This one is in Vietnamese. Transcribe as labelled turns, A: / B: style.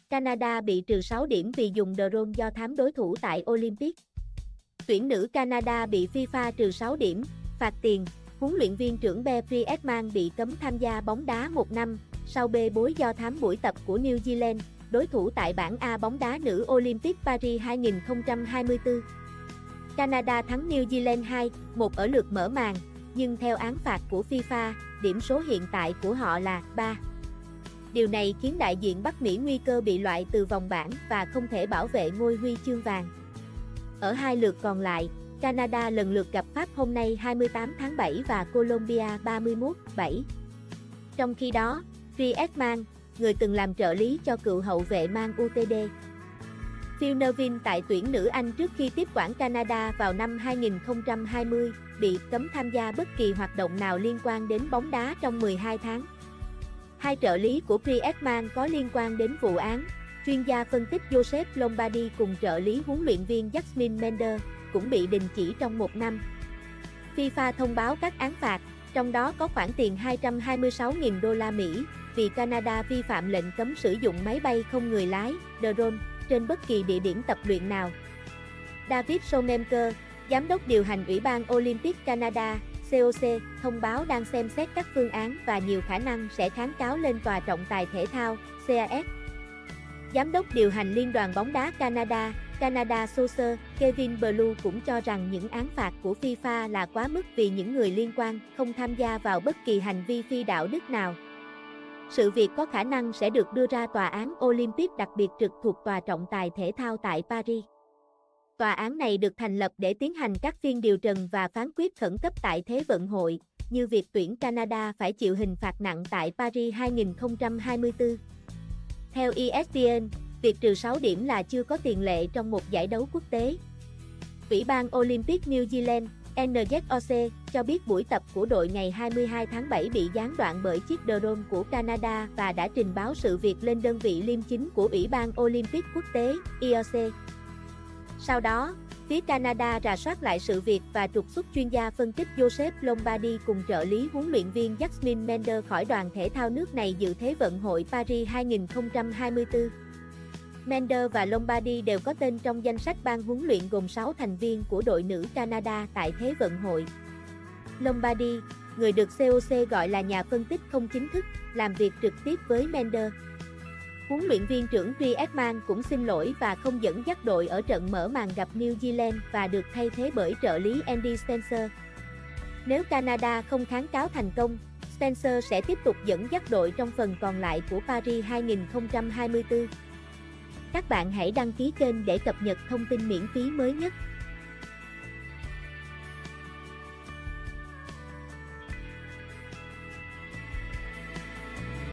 A: Canada bị trừ 6 điểm vì dùng drone do thám đối thủ tại Olympic. Tuyển nữ Canada bị FIFA trừ 6 điểm, phạt tiền. Huấn luyện viên trưởng Beatrice Ekman bị cấm tham gia bóng đá 1 năm, sau bê bối do thám buổi tập của New Zealand, đối thủ tại bảng A bóng đá nữ Olympic Paris 2024. Canada thắng New Zealand 2-1 ở lượt mở màn, nhưng theo án phạt của FIFA, điểm số hiện tại của họ là 3. Điều này khiến đại diện Bắc Mỹ nguy cơ bị loại từ vòng bảng và không thể bảo vệ ngôi huy chương vàng. Ở hai lượt còn lại, Canada lần lượt gặp Pháp hôm nay 28 tháng 7 và Colombia 31/7. Trong khi đó, Rie Ekman, người từng làm trợ lý cho cựu hậu vệ mang UTD Phil Neville tại tuyển nữ Anh trước khi tiếp quản Canada vào năm 2020, bị cấm tham gia bất kỳ hoạt động nào liên quan đến bóng đá trong 12 tháng. Hai trợ lý của Rie Ekman có liên quan đến vụ án, chuyên gia phân tích Joseph Lombardi cùng trợ lý huấn luyện viên Jasmine Mender, cũng bị đình chỉ trong 1 năm. FIFA thông báo các án phạt, trong đó có khoản tiền 226.000 đô la Mỹ, vì Canada vi phạm lệnh cấm sử dụng máy bay không người lái, drone, trên bất kỳ địa điểm tập luyện nào. David Schoenmaker, giám đốc điều hành Ủy ban Olympic Canada, COC, thông báo đang xem xét các phương án và nhiều khả năng sẽ kháng cáo lên Tòa trọng tài thể thao, CAS. Giám đốc điều hành Liên đoàn bóng đá Canada, Canada Soccer, Kevin Blue cũng cho rằng những án phạt của FIFA là quá mức vì những người liên quan không tham gia vào bất kỳ hành vi phi đạo đức nào. Sự việc có khả năng sẽ được đưa ra Tòa án Olympic đặc biệt trực thuộc Tòa trọng tài thể thao tại Paris. Tòa án này được thành lập để tiến hành các phiên điều trần và phán quyết khẩn cấp tại Thế vận hội, như việc tuyển Canada phải chịu hình phạt nặng tại Paris 2024. Theo ESPN, việc trừ 6 điểm là chưa có tiền lệ trong một giải đấu quốc tế. Ủy ban Olympic New Zealand, NZOC, cho biết buổi tập của đội ngày 22 tháng 7 bị gián đoạn bởi chiếc drone của Canada và đã trình báo sự việc lên đơn vị liêm chính của Ủy ban Olympic quốc tế, IOC. Sau đó, phía Canada rà soát lại sự việc và trục xuất chuyên gia phân tích Joseph Lombardi cùng trợ lý huấn luyện viên Jasmine Mender khỏi đoàn thể thao nước này dự Thế vận hội Paris 2024. Mender và Lombardi đều có tên trong danh sách ban huấn luyện gồm 6 thành viên của đội nữ Canada tại Thế vận hội. Lombardi, người được COC gọi là nhà phân tích không chính thức, làm việc trực tiếp với Mender. Huấn luyện viên trưởng Rie Ekman cũng xin lỗi và không dẫn dắt đội ở trận mở màn gặp New Zealand và được thay thế bởi trợ lý Andy Spencer. Nếu Canada không kháng cáo thành công, Spencer sẽ tiếp tục dẫn dắt đội trong phần còn lại của Paris 2024. Các bạn hãy đăng ký kênh để cập nhật thông tin miễn phí mới nhất.